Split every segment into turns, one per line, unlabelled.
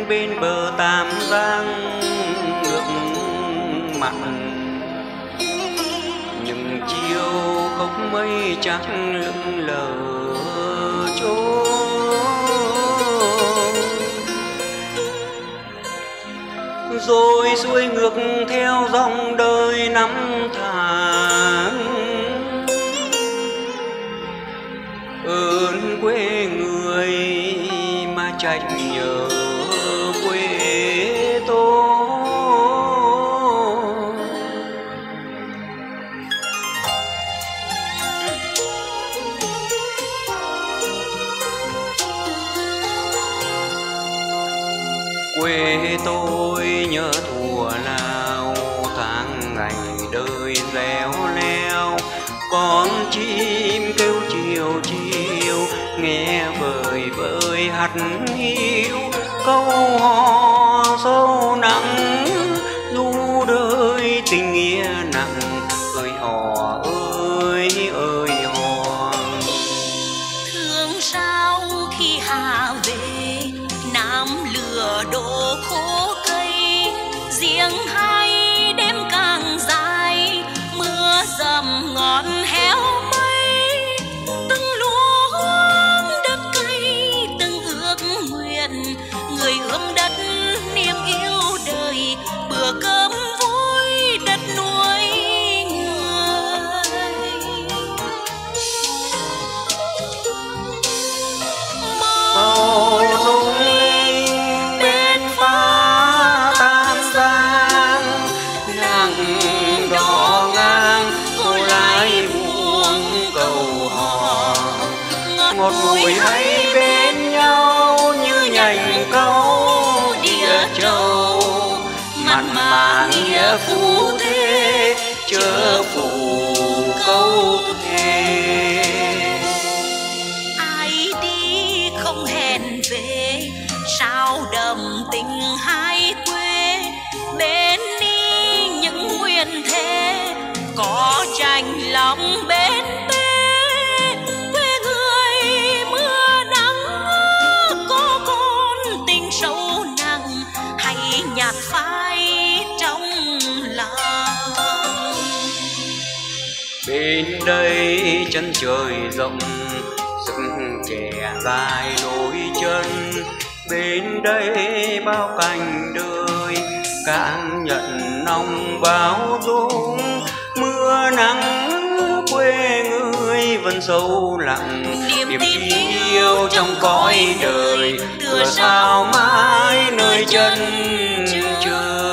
bên bờ Tam Giang nước mặn, những chiều không mây trắng lững lờ trôi. Rồi xuôi ngược theo dòng đời năm tháng, ơn quê người mà trách nhớ quê tôi. Quê tôi nhớ thuở nào tháng ngày đời réo leo, con chim kêu chiều chiều nghe vời vời hắt hiu, câu hò sâu nặng du đời tình nghĩa nặng, ơi hò ơi ơi hò.
Thương sao khi hạ về Nam lửa đổ khô cây, riêng hai đêm càng dài mưa dầm ngọn héo mây, từng lúa hoang đất cay từng ước nguyện, người ươm đất niềm yêu đời, bữa cơm vui đất nuôi người.
Màu lung linh bên phá Tam Giang, nắng đỏ ngang cô lái buông cầu hò, ngọt bùi hay bên nhau như nhành câu địa châu, mặn mà nghĩa phú thế chớ phù câu thề.
Ai đi không hẹn về sao đậm tình hai quê, bên đi những nguyện thế có tranh lòng bên tê, quê người mưa nắng có con tình sâu nặng hay nhạt phai trong lòng.
Bên đây chân trời rộng sức trẻ dài đôi chân, bên đây bao cảnh đời cảm nhận nồng báo dung, mưa nắng quê người vẫn sâu lặng, niềm tin yêu trong cõi đời tựa sao mãi nơi chân trời.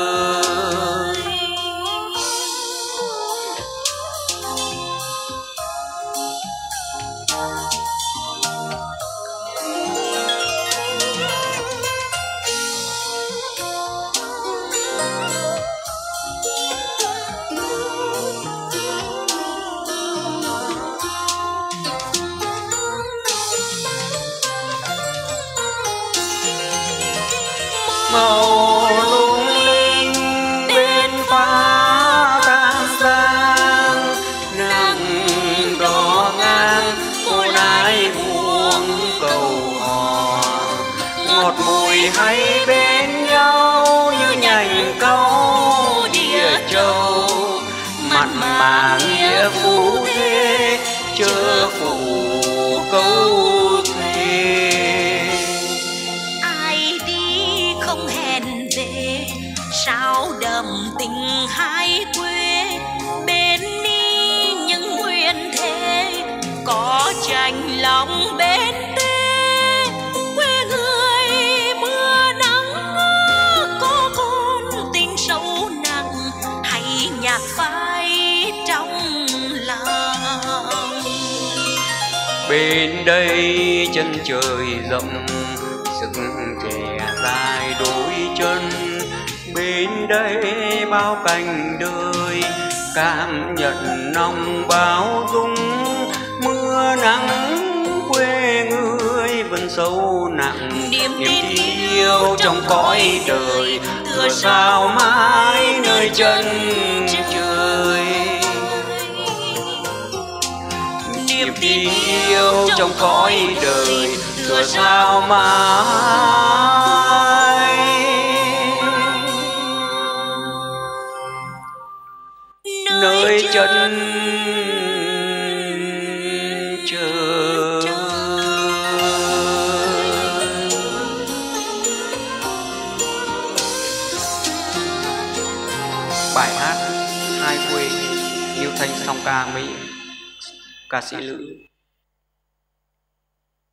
Màu lung linh bên phá Tam Giang, nắng đỏ ngang cô lái buông cầu hò, ngọt bùi hay bên nhau như nhành câu địa châu, mặn mà nghĩa phú thế chớ phù câu thề.
Không hẹn về sao đậm tình hai quê, bên đi những nguyện thế có tranh lòng bên tê, quê người mưa nắng có con tình sâu nặng hay nhạt phai trong lòng.
Bên đây chân trời rộng sức trẻ dài đôi chân, bên đây bao cảnh đời cảm nhận nồng báo dung, mưa nắng quê người vẫn sâu nặng, niềm tin yêu trong cõi đời tựa sao mãi nơi chân trời. Niềm tin yêu trong cõi đời tựa sao mãi thanh song ca với ca sĩ nữ.